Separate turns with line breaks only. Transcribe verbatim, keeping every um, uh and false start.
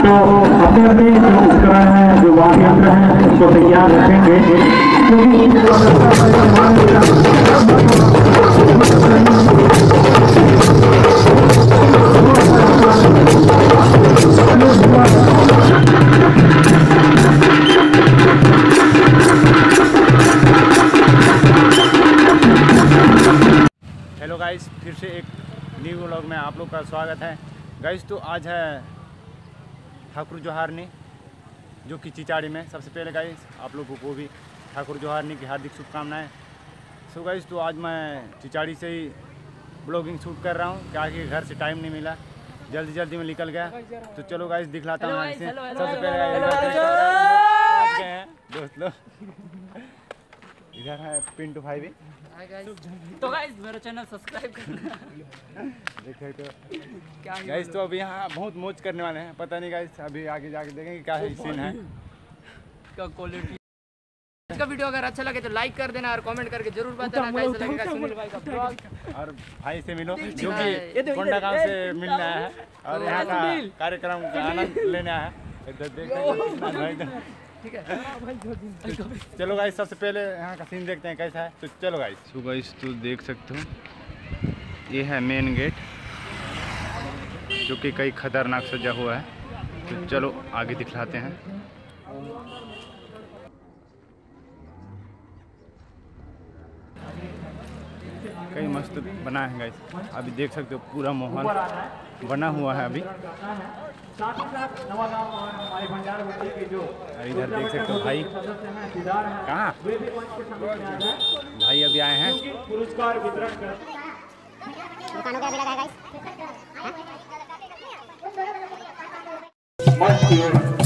तो अपने अपने जो उपकरण है, जो वाद्य यंत्र है, उसको तैयार रखेंगे
हेलो गाइस, फिर से एक न्यू व्लॉग में आप लोग का स्वागत है। गाइस तो आज है ठाकुर जोहारनी, जो कि चिचाड़ी में। सबसे पहले गाइस आप लोगों को भी ठाकुर जोहारनी की हार्दिक शुभकामनाएं। सो गाइस तो आज मैं चिचाड़ी से ही ब्लॉगिंग शूट कर रहा हूँ, क्या कि घर से टाइम नहीं मिला, जल्दी जल्दी में निकल गया। तो चलो गाइस दिखलाता हूँ। सबसे पहले दोस्त लोग इधर है पिंटू भाई भी।
तो गाइस मेरा चैनल सब्सक्राइब करना।
देखे तो गाइस तो अभी यहाँ बहुत मौज करने वाले हैं। पता नहीं गाइस, अभी आगे जाके देखेंगे क्या है सीन है,
क्या क्वालिटी। इसका वीडियो अगर अच्छा लगे तो लाइक कर देना और कमेंट करके जरूर बताना कैसा लगेगा सुनील भाई का ब्लॉग।
और भाई से मिलो जो कि कोंडा गांव से मिलने आया है और यहाँ का कार्यक्रम का आनंद लेने आया है। इधर देखते ठीक है। चलो गाइस सबसे पहले यहाँ का सीन देखते हैं कैसा है। तो चलो गाइस। तो गाइस तो देख सकते हो ये है मेन गेट, जो कि कई खतरनाक सजा हुआ है। तो चलो आगे दिखलाते हैं। कई मस्त बना है गाइस, अभी देख सकते हो पूरा माहौल बना हुआ है अभी। इधर देख सकते हो भाई कहाँ भाई अभी आए हैं। पुरस्कार वितरण कर